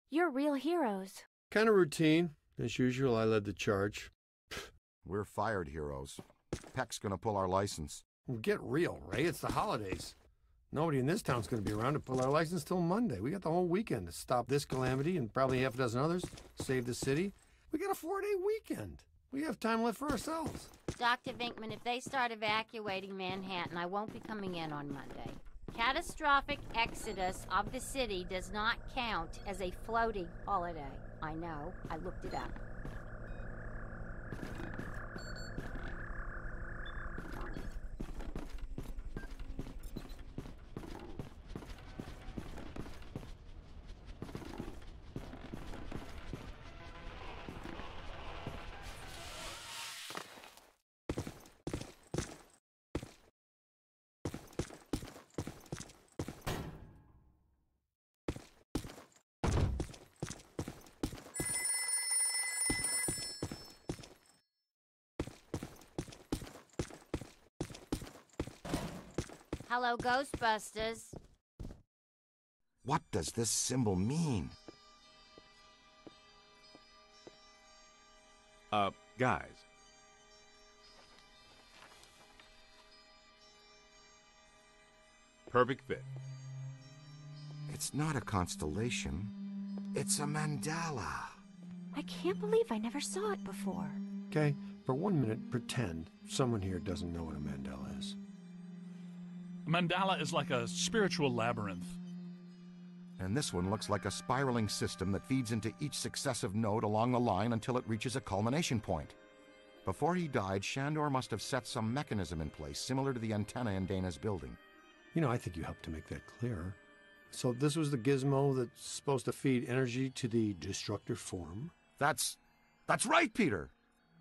You're real heroes. Kind of routine. As usual, I led the charge. We're fired heroes. Peck's gonna pull our license. Well, get real, Ray. It's the holidays. Nobody in this town's going to be around to pull our license till Monday. We got the whole weekend to stop this calamity and probably half a dozen others, save the city. We got a 4-day weekend. We have time left for ourselves. Dr. Venkman, if they start evacuating Manhattan, I won't be coming in on Monday. Catastrophic exodus of the city does not count as a floating holiday. I know. I looked it up. Hello, Ghostbusters. What does this symbol mean? Guys. Perfect fit. It's not a constellation. It's a mandala. I can't believe I never saw it before. Okay, for 1 minute, pretend someone here doesn't know what a mandala is. A mandala is like a spiritual labyrinth. And this one looks like a spiraling system that feeds into each successive node along the line until it reaches a culmination point. Before he died, Shandor must have set some mechanism in place similar to the antenna in Dana's building. You know, I think you helped to make that clearer. So this was the gizmo that's supposed to feed energy to the destructor form? That's right, Peter!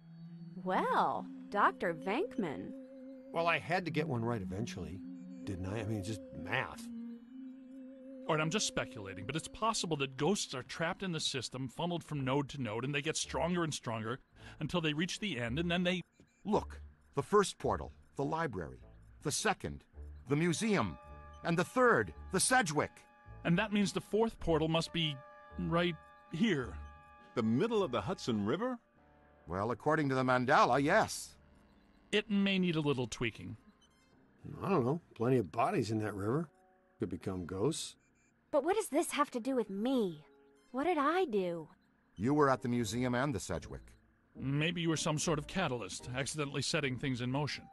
Well, Dr. Venkman. Well, I had to get one right eventually, didn't I? I mean, it's just math. All right, I'm just speculating, but it's possible that ghosts are trapped in the system, funneled from node to node, and they get stronger and stronger until they reach the end, and then they... Look, the first portal, the library. The second, the museum. And the third, the Sedgwick. And that means the fourth portal must be right here. The middle of the Hudson River? Well, according to the mandala, yes. It may need a little tweaking. I don't know. Plenty of bodies in that river. Could become ghosts. But what does this have to do with me? What did I do? You were at the museum and the Sedgwick. Maybe you were some sort of catalyst, accidentally setting things in motion.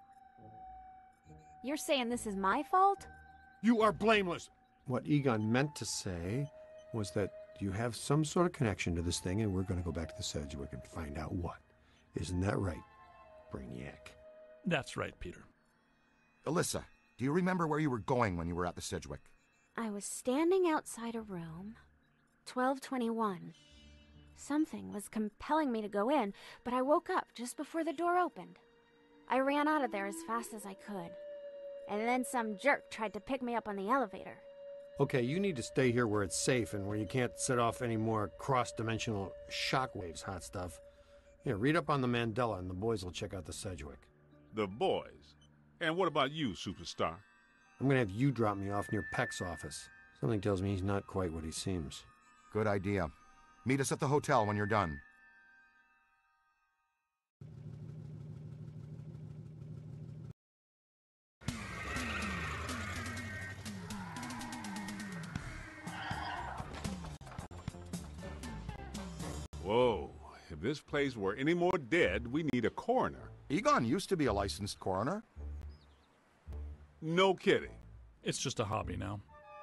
You're saying this is my fault? You are blameless. What Egon meant to say was that you have some sort of connection to this thing, and we're going to go back to the Sedgwick and find out what. Isn't that right, Brainiac? That's right, Peter. Alyssa, do you remember where you were going when you were at the Sedgwick? I was standing outside a room, 1221. Something was compelling me to go in, but I woke up just before the door opened. I ran out of there as fast as I could. And then some jerk tried to pick me up on the elevator. Okay, you need to stay here where it's safe and where you can't set off any more cross-dimensional shockwaves, hot stuff. Here, read up on the Mandela and the boys will check out the Sedgwick. The boys? And what about you, superstar? I'm going to have you drop me off near Peck's office. Something tells me he's not quite what he seems. Good idea. Meet us at the hotel when you're done. Whoa. If this place were any more dead, we need a coroner. Egon used to be a licensed coroner. No kidding. It's just a hobby now.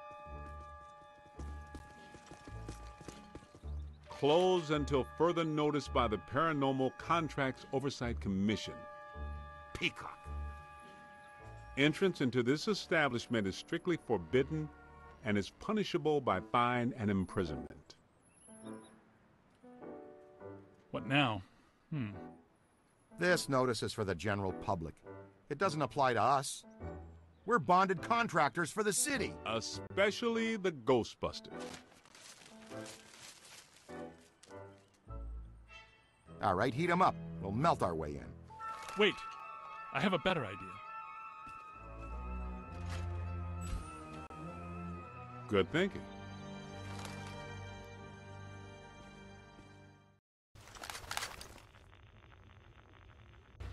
Closed until further notice by the Paranormal Contracts Oversight Commission. Peacock. Entrance into this establishment is strictly forbidden and is punishable by fine and imprisonment. What now? This notice is for the general public. It doesn't apply to us. We're bonded contractors for the city. Especially the Ghostbusters. All right, heat 'em up. We'll melt our way in. Wait, I have a better idea. Good thinking.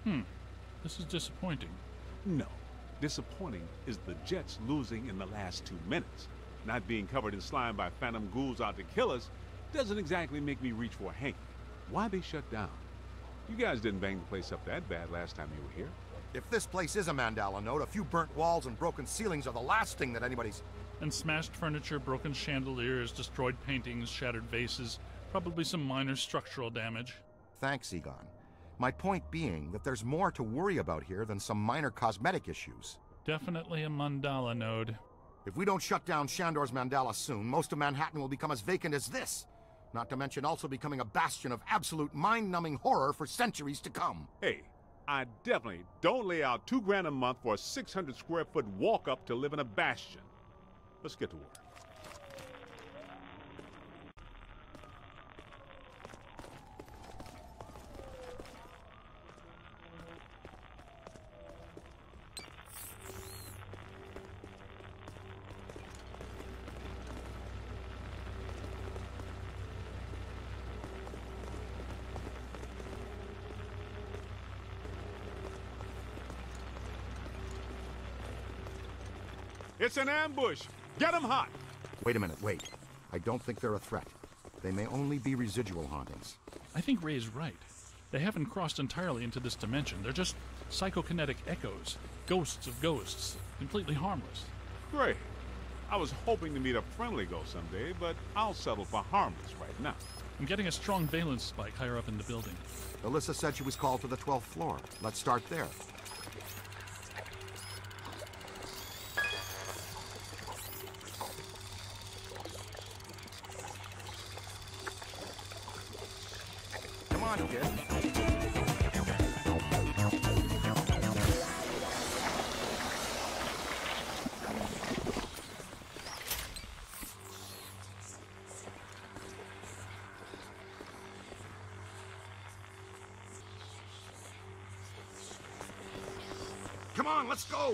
This is disappointing. No. Disappointing is the Jets losing in the last 2 minutes. Not being covered in slime by phantom ghouls out to kill us doesn't exactly make me reach for a hanky. Why they shut down? You guys didn't bang the place up that bad last time you were here. If this place is a Mandala node, a few burnt walls and broken ceilings are the last thing that anybody's... And smashed furniture, broken chandeliers, destroyed paintings, shattered vases, probably some minor structural damage. Thanks, Egon. My point being that there's more to worry about here than some minor cosmetic issues. Definitely a mandala node. If we don't shut down Shandor's Mandala soon, most of Manhattan will become as vacant as this. Not to mention also becoming a bastion of absolute mind-numbing horror for centuries to come. Hey, I definitely don't lay out $2 a month for a 600 square foot walk-up to live in a bastion. Let's get to work. It's an ambush! Get them hot! Wait a minute, wait. I don't think they're a threat. They may only be residual hauntings. I think Ray's right. They haven't crossed entirely into this dimension. They're just psychokinetic echoes, ghosts of ghosts, completely harmless. Great. I was hoping to meet a friendly ghost someday, but I'll settle for harmless right now. I'm getting a strong valence spike higher up in the building. Alyssa said she was called to the 12th floor. Let's start there. Come on, kid. Come on, let's go!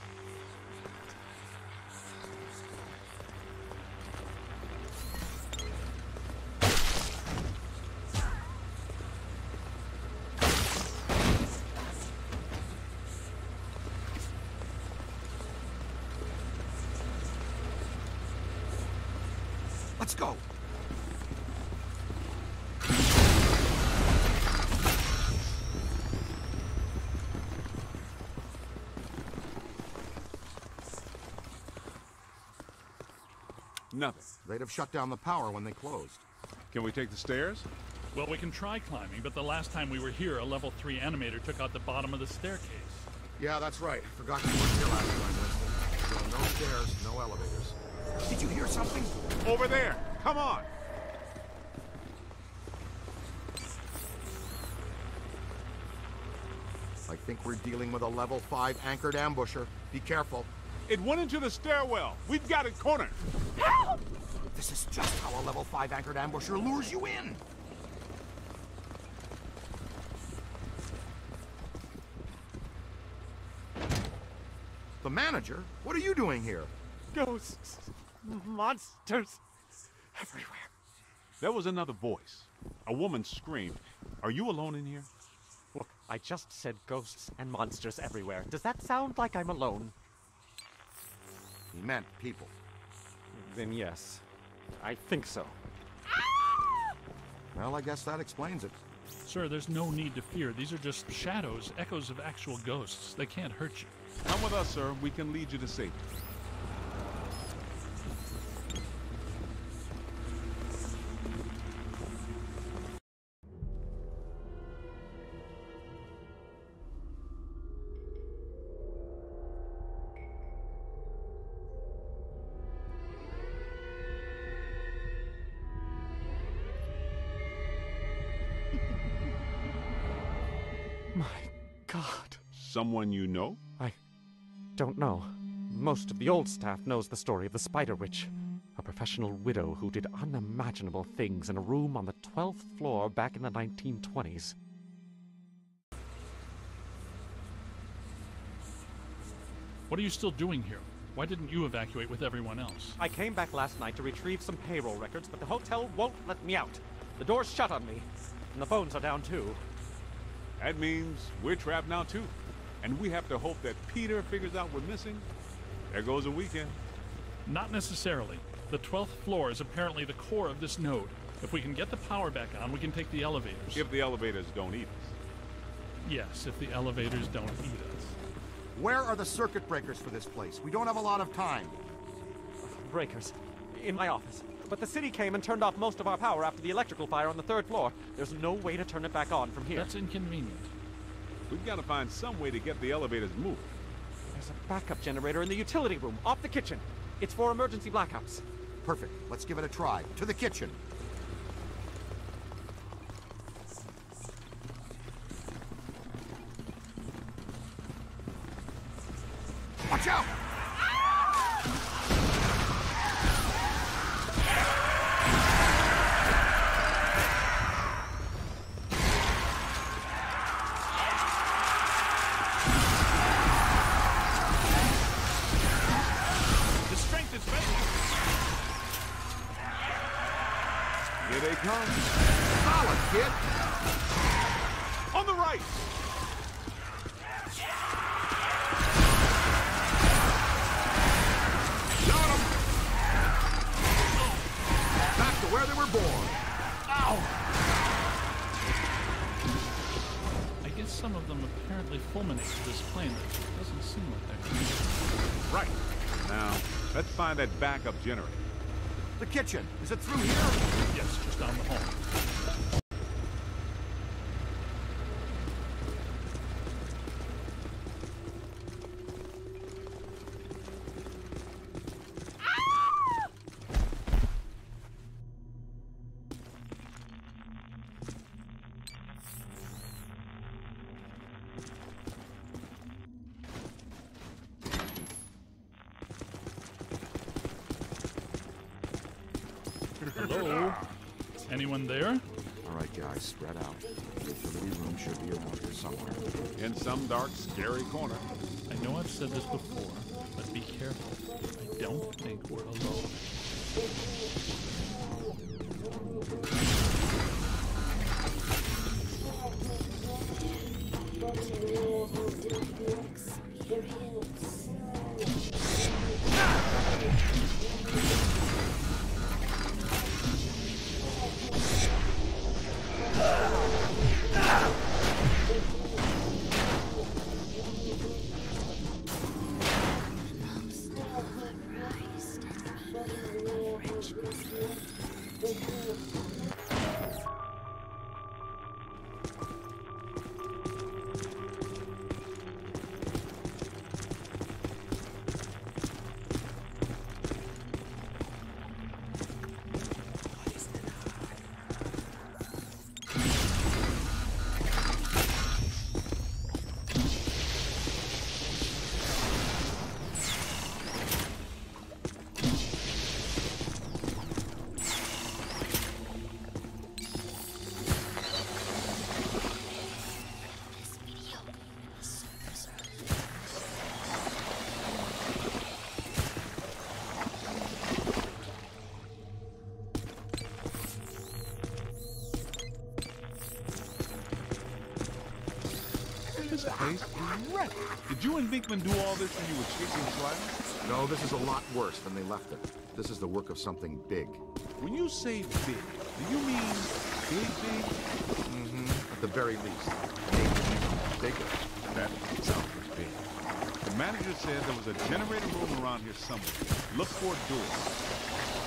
Let's go! Nothing. They'd have shut down the power when they closed. Can we take the stairs? Well, we can try climbing, but the last time we were here, a level 3 animator took out the bottom of the staircase. Yeah, that's right. Forgot you weren't here last time, Winston. So no stairs, no elevators. Did you hear something? Over there! Come on! I think we're dealing with a level 5 anchored ambusher. Be careful. It went into the stairwell. We've got it cornered. Help! This is just how a level 5 anchored ambusher lures you in. The manager? What are you doing here? Ghosts, monsters, everywhere. There was another voice. A woman screamed. Are you alone in here? Look, I just said ghosts and monsters everywhere. Does that sound like I'm alone? He meant people. Then yes, I think so. Well, I guess that explains it. Sir, there's no need to fear. These are just shadows, echoes of actual ghosts. They can't hurt you. Come with us, sir. We can lead you to safety. My God. Someone you know? I don't know. Most of the old staff knows the story of the Spider Witch, a professional widow who did unimaginable things in a room on the 12th floor back in the 1920s. What are you still doing here? Why didn't you evacuate with everyone else? I came back last night to retrieve some payroll records, but the hotel won't let me out. The door's shut on me, and the phones are down too. That means we're trapped now, too. And we have to hope that Peter figures out we're missing. There goes a weekend. Not necessarily. The 12th floor is apparently the core of this node. If we can get the power back on, we can take the elevators. If the elevators don't eat us. Yes, if the elevators don't eat us. Where are the circuit breakers for this place? We don't have a lot of time. Breakers. In my office. But the city came and turned off most of our power after the electrical fire on the 3rd floor. There's no way to turn it back on from here. That's inconvenient. We've got to find some way to get the elevators moving. There's a backup generator in the utility room, off the kitchen. It's for emergency blackouts. Perfect. Let's give it a try. To the kitchen. Watch out! The strength is better. Here they come. Solid, kid! On the right! Got 'em! Back to where they were born. Ow! I guess some of them apparently fulminate to this plane. It doesn't seem like they're... Right. Now, let's find that backup generator. The kitchen. Is it through here? Yes, just down the hall. Hello? Anyone there? All right, guys, spread out. The utility room should be around here somewhere. In some dark, scary corner. I know I've said this before, but be careful. I don't think we're alone. This place is wrecked. Did you and Vinkman do all this when you were chasing Slime? No, this is a lot worse than they left it. This is the work of something big. When you say big, do you mean big, big? Mm-hmm. At the very least. Maybe even bigger. That sounds big. The manager said there was a generator room around here somewhere. Look for a door.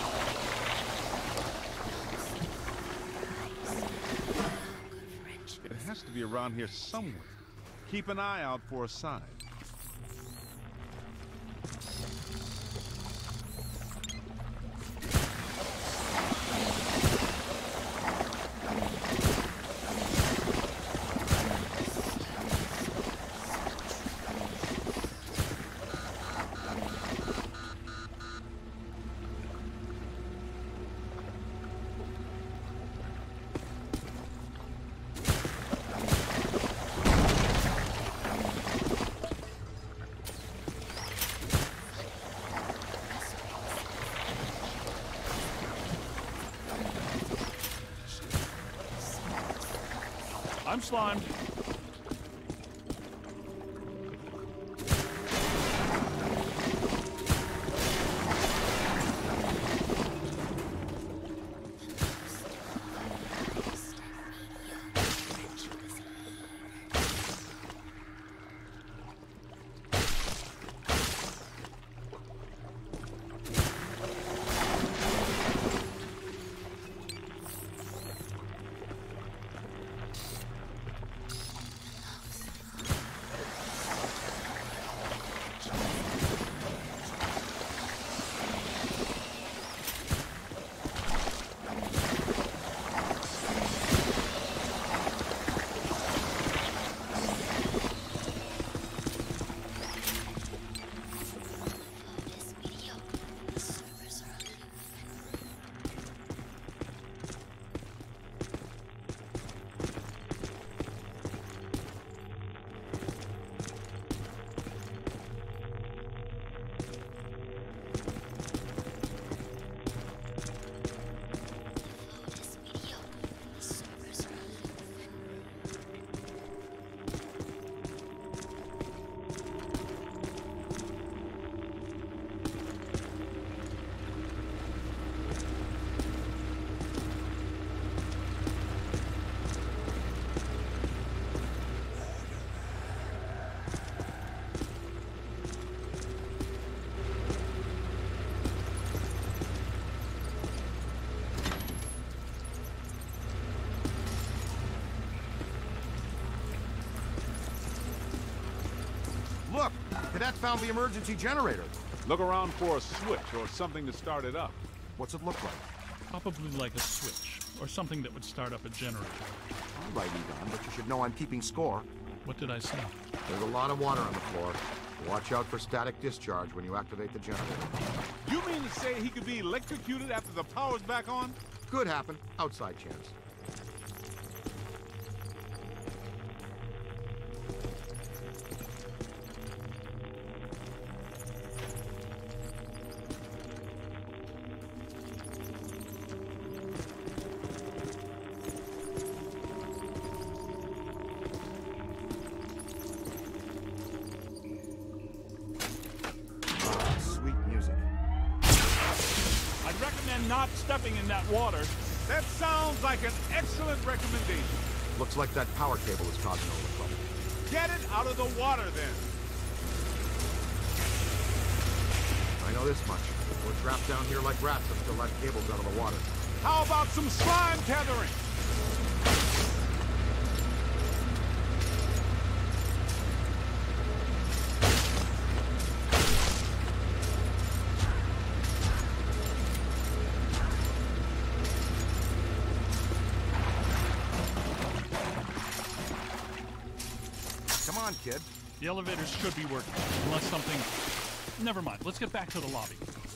It has to be around here somewhere. Keep an eye out for a sign. I'm slimed. Cadet found the emergency generator. Look around for a switch or something to start it up. What's it look like? Probably like a switch, or something that would start up a generator. All right, Egon, but you should know I'm keeping score. What did I say? There's a lot of water on the floor. Watch out for static discharge when you activate the generator. You mean to say he could be electrocuted after the power's back on? Could happen. Outside chance. Not stepping in that water. That sounds like an excellent recommendation. Looks like that power cable is causing all the trouble. Get it out of the water, then. I know this much. We're trapped down here like rats until that cable's out of the water. How about some slime tethering? Kid. The elevators should be working, unless something... Never mind. Let's get back to the lobby.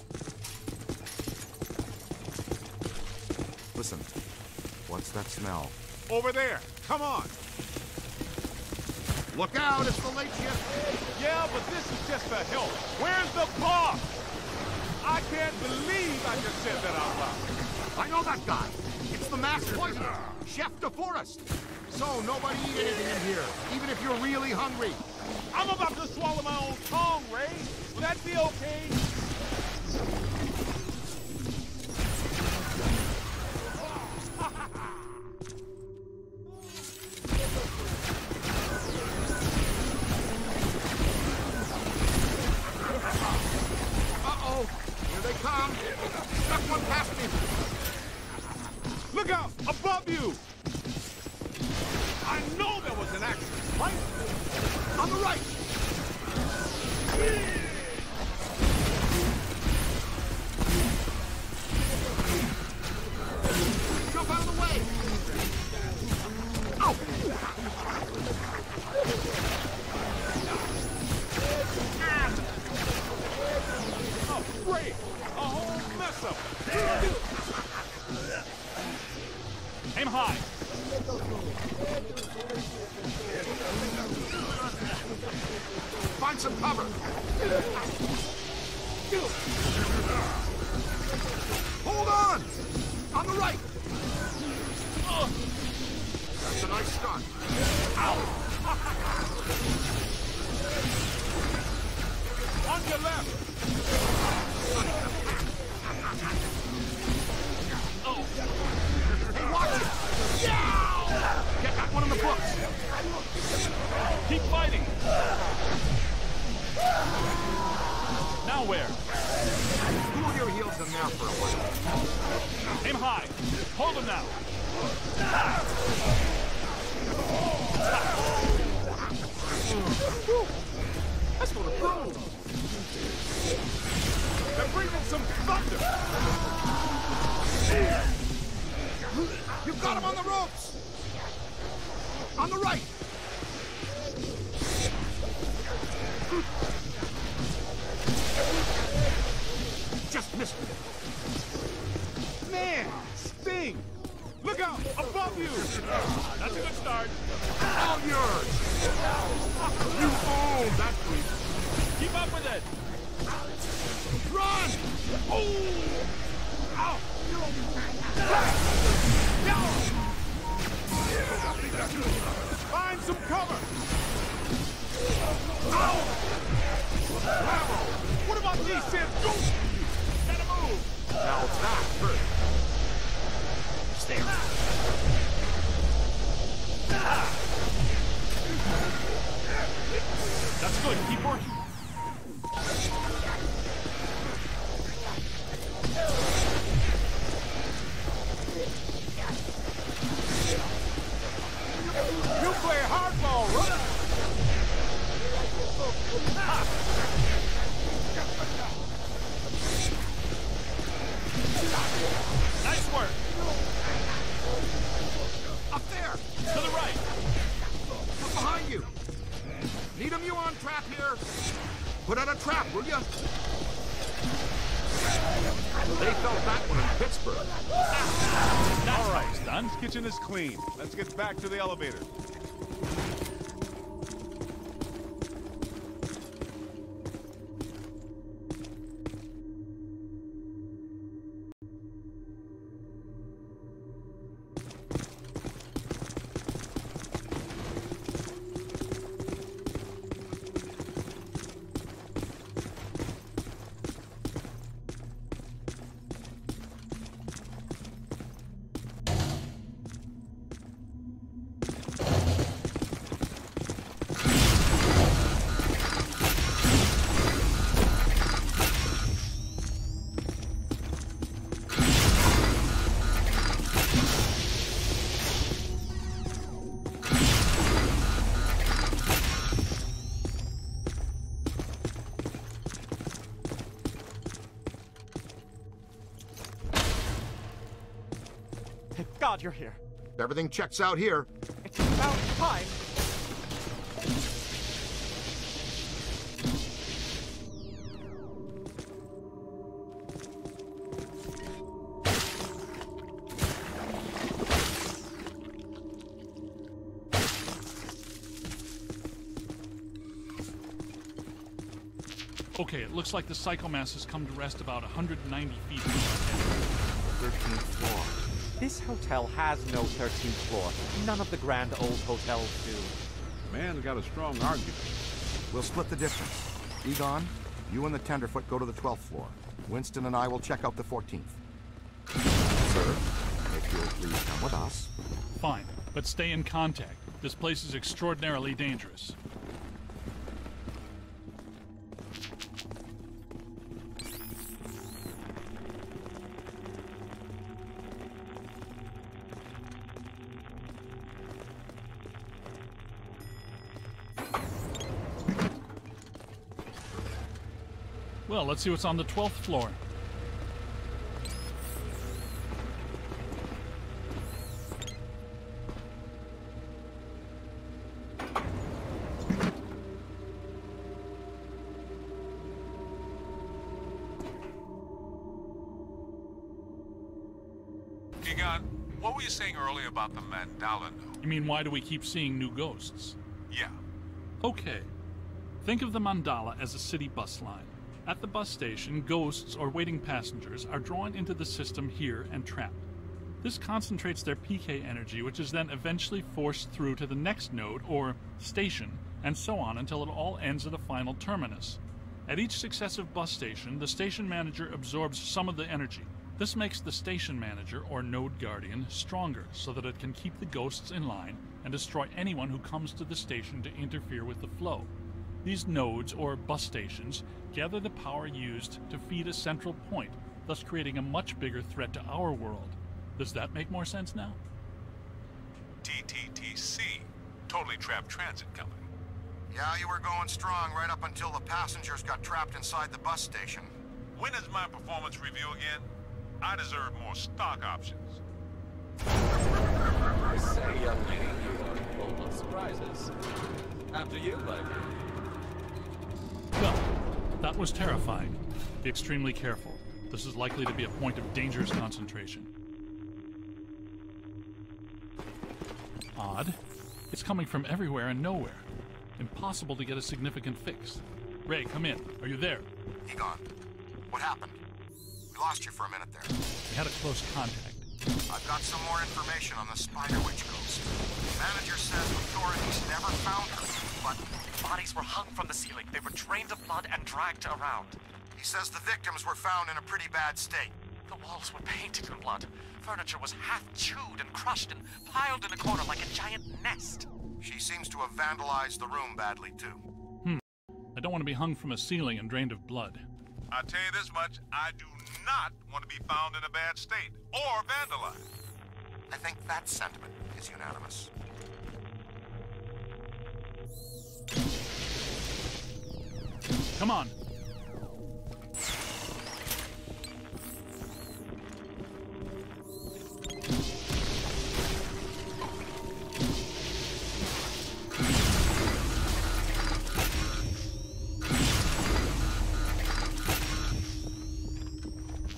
Listen. What's that smell? Over there. Come on. Look out! It's the late shift! Yeah, but this is just the help. Where's the boss? I can't believe I just said that out loud. I know that guy. It's the master poisoner, Chef DeForest. So, nobody eat anything in here, even if you're really hungry. I'm about to swallow my own tongue, Ray. Will that be okay? Uh-oh, here they come. Stuck one past me. Look out, above you. I know there was an accident, right? On the right! Jump out of the way! Ow! Oh, great! A whole mess up! Aim high! Find some cover! Hold on! On the right! That's a nice start. Ow! On your left! Hey, watch it! Yeah! Get that one in the books! Keep fighting! Now where? Cool your heels in there for a while. Aim high! Hold him now! That's gonna burn! They're breathing some thunder! You've got him on the ropes! On the right! Just missed it. Man, Sting! Look out! Above you! That's a good start. All yours! You own that creep! Keep up with it! Run! Oh! Ow! Find some cover! Ow! Bravo! What about these Sam? Gotta move! Now that hurt. Stand. That's good. Keep working. You play hardball, runner! trap here! Put out a trap, will you? They felt that one in Pittsburgh. All right, Stun's kitchen is clean. Let's get back to the elevator. Thank God you're here. Everything checks out here. It's about time. Okay, it looks like the psychomass has come to rest about 190 feet from 13th floor. This hotel has no 13th floor. None of the grand old hotels do. Man's got a strong argument. We'll split the difference. Egon, you and the Tenderfoot go to the 12th floor. Winston and I will check out the 14th. Sir, if you'll please come with us. Fine, but stay in contact. This place is extraordinarily dangerous. Well, let's see what's on the 12th floor. Egon, what were you saying earlier about the mandala node? You mean, why do we keep seeing new ghosts? Yeah. Okay. Think of the mandala as a city bus line. At the bus station, ghosts or waiting passengers are drawn into the system here and trapped. This concentrates their PK energy, which is then eventually forced through to the next node or station, and so on until it all ends at a final terminus. At each successive bus station, the station manager absorbs some of the energy. This makes the station manager or node guardian stronger so that it can keep the ghosts in line and destroy anyone who comes to the station to interfere with the flow. These nodes, or bus stations, gather the power used to feed a central point, thus creating a much bigger threat to our world. Does that make more sense now? TTTC, Totally Trapped Transit Company. Yeah, you were going strong right up until the passengers got trapped inside the bus station. When is my performance review again? I deserve more stock options. I say, young lady, you are full of surprises. After you, my dear. Well, that was terrifying. Be extremely careful. This is likely to be a point of dangerous concentration. Odd. It's coming from everywhere and nowhere. Impossible to get a significant fix. Ray, come in. Are you there? Egon, what happened? We lost you for a minute there. We had a close contact. I've got some more information on the Spider Witch ghost. The manager says authorities never found her, but Bodies were hung from the ceiling. They were drained of blood and dragged around. he says the victims were found in a pretty bad state. The walls were painted in blood. Furniture was half chewed and crushed and piled in a corner like a giant nest. She seems to have vandalized the room badly, too. I don't want to be hung from a ceiling and drained of blood. I'll tell you this much, I do not want to be found in a bad state or vandalized. I think that sentiment is unanimous. Come on.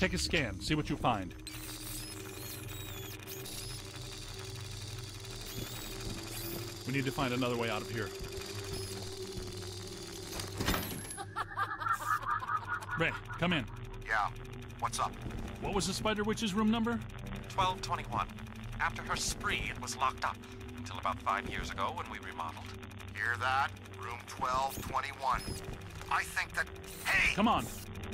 Take a scan. See what you find. We need to find another way out of here. Ray, come in. Yeah, what's up? What was the Spider Witch's room number? 1221. After her spree, it was locked up until about 5 years ago when we remodeled. Hear that? Room 1221. I think that... Hey! Come on.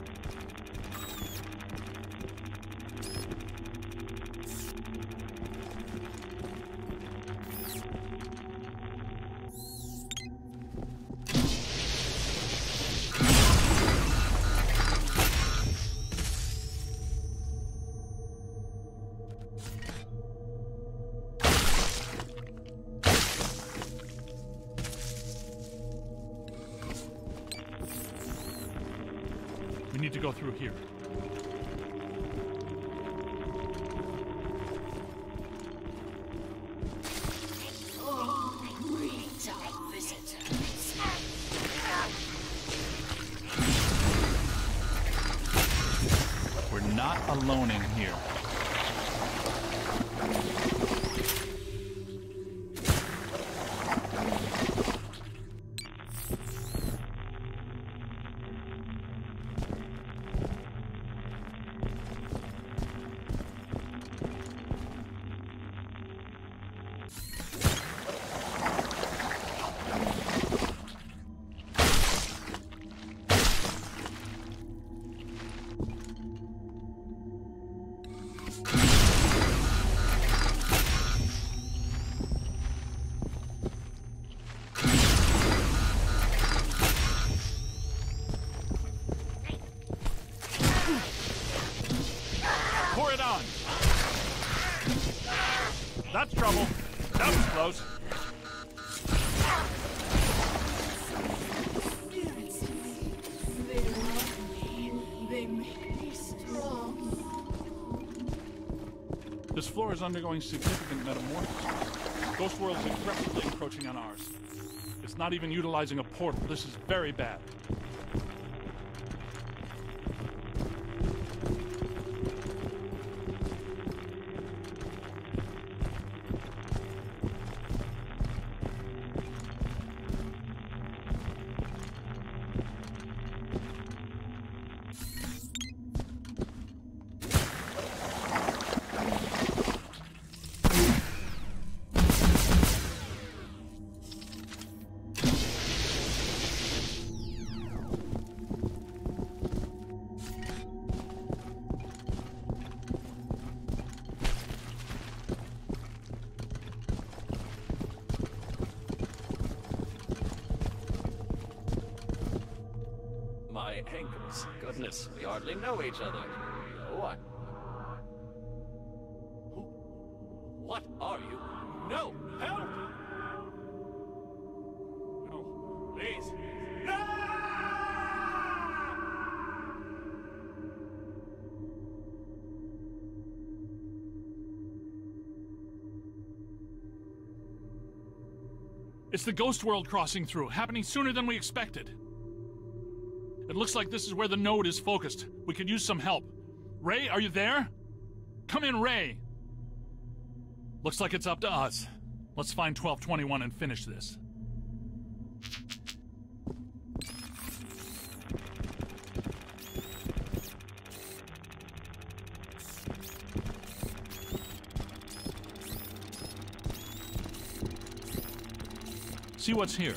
We need to go through here. We're not alone in here. Pour it on. That's trouble. That was close. This floor is undergoing significant metamorphosis. Ghost World is aggressively encroaching on ours. It's not even utilizing a portal. This is very bad. My ankles. Goodness, we hardly know each other. What? Who? What are you? No! Help! No, please. No! It's the Ghost World crossing through, happening sooner than we expected. It looks like this is where the node is focused. We could use some help. Ray, are you there? Come in, Ray. Looks like it's up to us. Let's find 1221 and finish this. See what's here.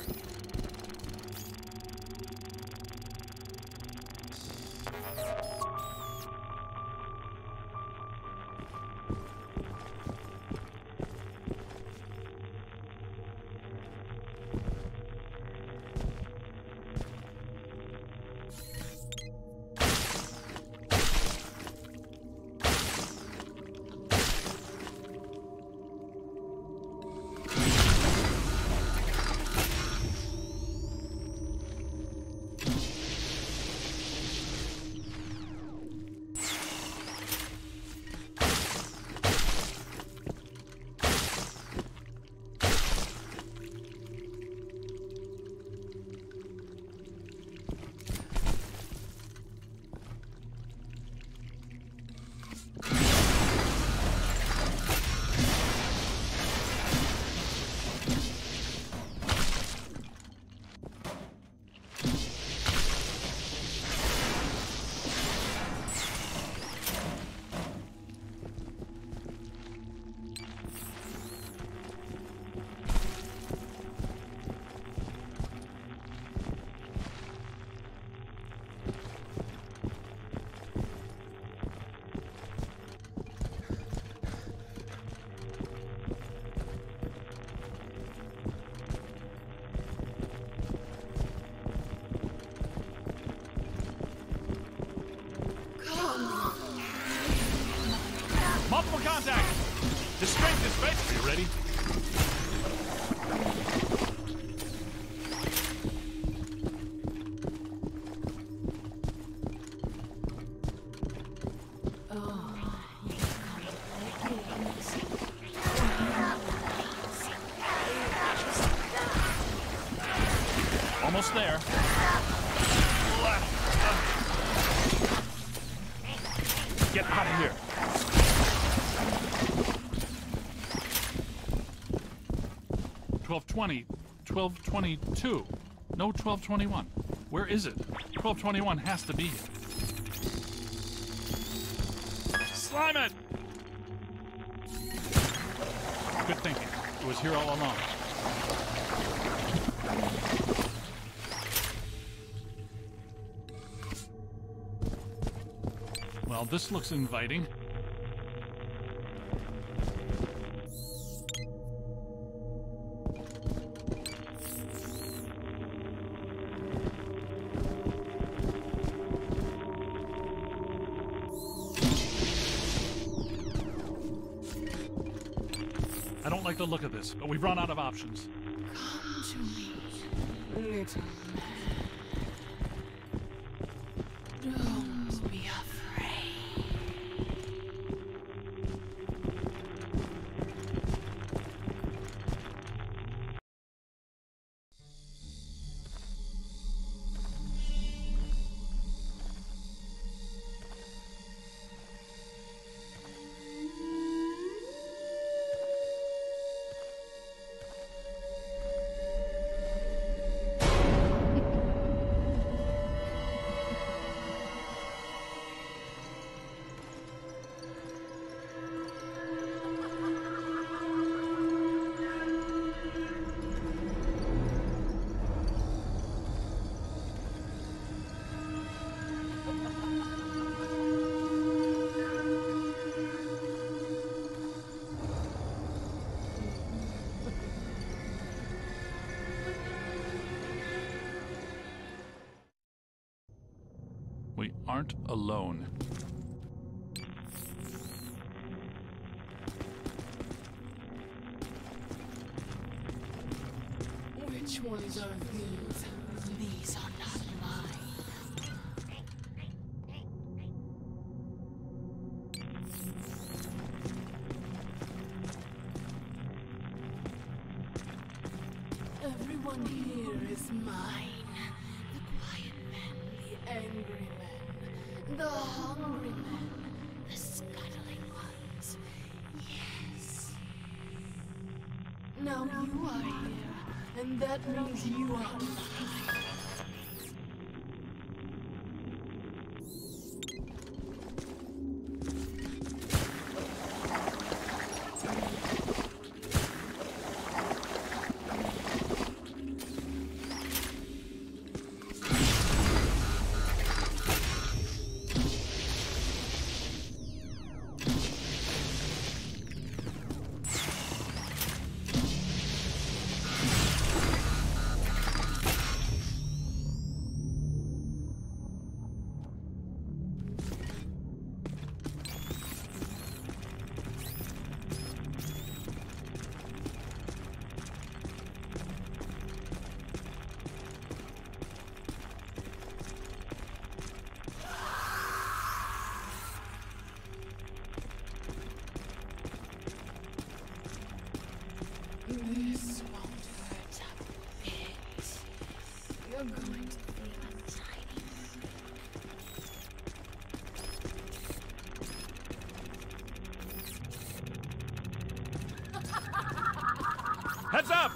right, are you ready? Almost there. Get out of here. $12.20, $12.22. No, $12.21. Where is it? $12.21 has to be here. Slam it! Good thinking. It was here all along. Well, this looks inviting. I don't like the look of this, but we've run out of options. Come to me, little man. Don't be afraid. We aren't alone. Which ones are these? These are not mine. Everyone here is mine. The quiet men, the angry men, the hungry men, the scuttling ones. Yes. Now you are here, and that means you are mine. This won't hurt a bit. You're going to feel a tiny. Heads up!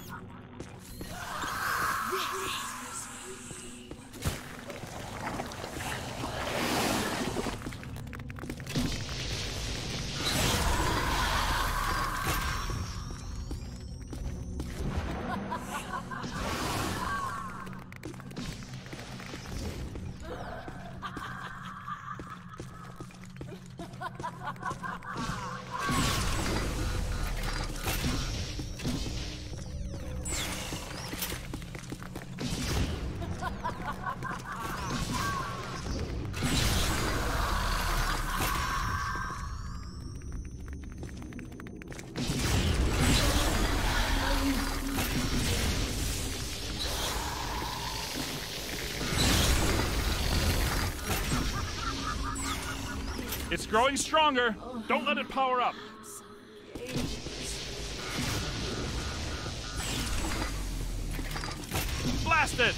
It's growing stronger. Don't let it power up. Blast it!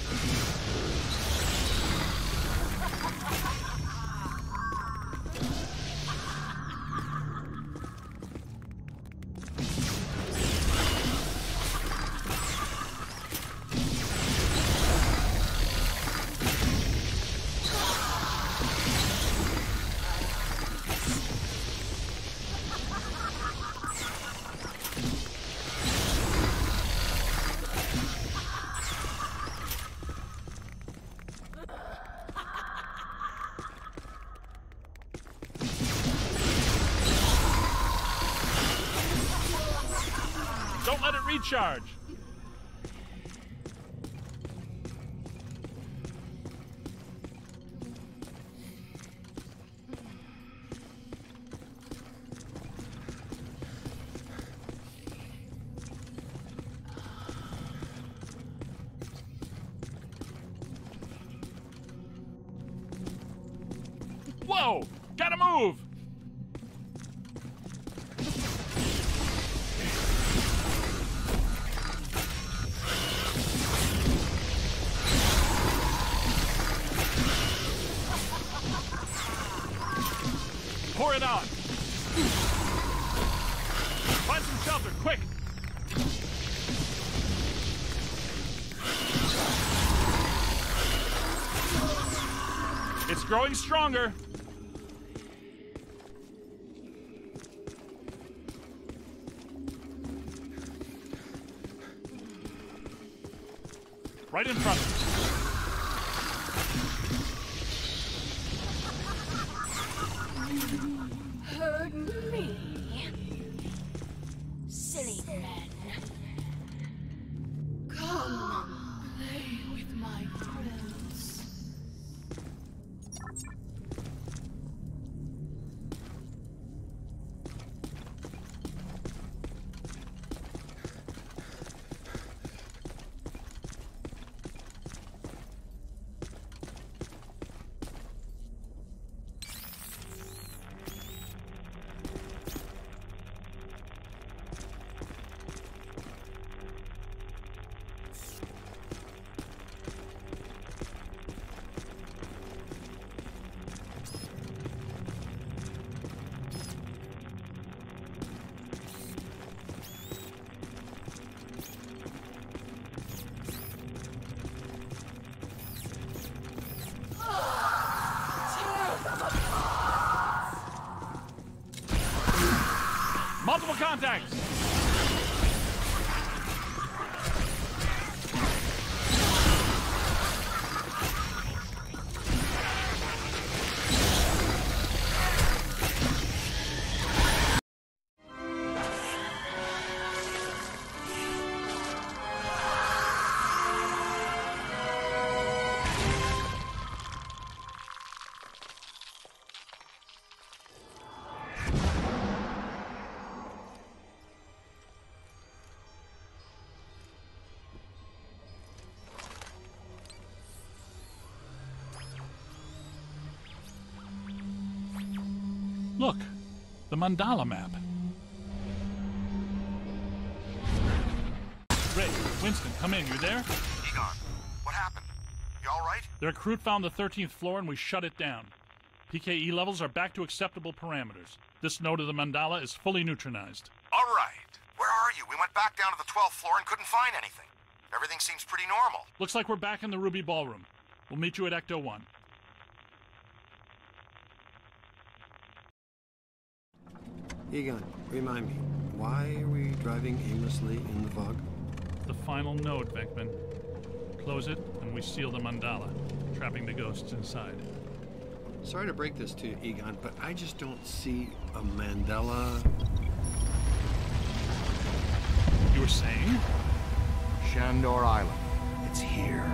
Don't let it recharge. Whoa! Gotta move! Pour it on! Find some shelter, quick! It's growing stronger! Right in front of you. Hurt me. Silly men. Come, play with my friends. Multiple contacts! Look, the mandala map. Ray, Winston, come in. You there? Egon, what happened? You all right? The recruit found the 13th floor and we shut it down. PKE levels are back to acceptable parameters. This node of the mandala is fully neutronized. All right. Where are you? We went back down to the 12th floor and couldn't find anything. Everything seems pretty normal. Looks like we're back in the Ruby Ballroom. We'll meet you at Ecto 1. Egon, remind me, why are we driving aimlessly in the fog? The final node, Beckman. Close it, and we seal the mandala, trapping the ghosts inside. Sorry to break this to you, Egon, but I just don't see a mandala. You were saying? Shandor Island. It's here.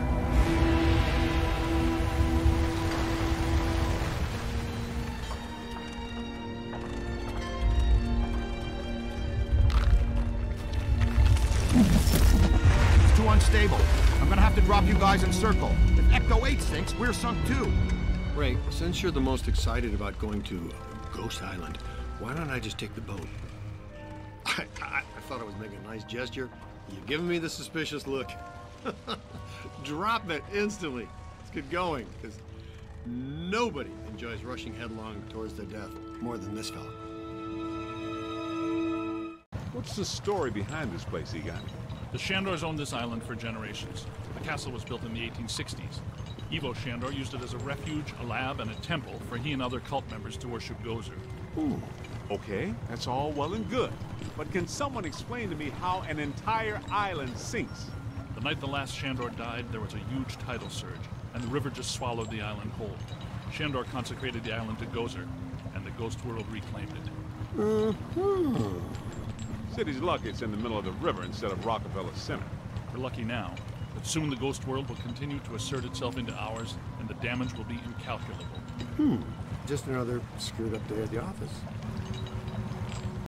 It's too unstable. I'm gonna have to drop you guys in circle. If Ecto 8 sinks, we're sunk too. Ray, since you're the most excited about going to Ghost Island. Why don't I just take the boat? I thought I was making a nice gesture. You're giving me the suspicious look. Drop it instantly. Let's get going, because nobody enjoys rushing headlong towards their death more than this fella. What's the story behind this place, Egon? The Shandors owned this island for generations. The castle was built in the 1860s. Ivo Shandor used it as a refuge, a lab, and a temple for he and other cult members to worship Gozer. Ooh, okay, that's all well and good. But can someone explain to me how an entire island sinks? The night the last Shandor died, there was a huge tidal surge, and the river just swallowed the island whole. Shandor consecrated the island to Gozer, and the ghost world reclaimed it. City's lucky it's in the middle of the river instead of Rockefeller Center. We're lucky now, but soon the ghost world will continue to assert itself into ours, and the damage will be incalculable. Just another screwed up day at the office.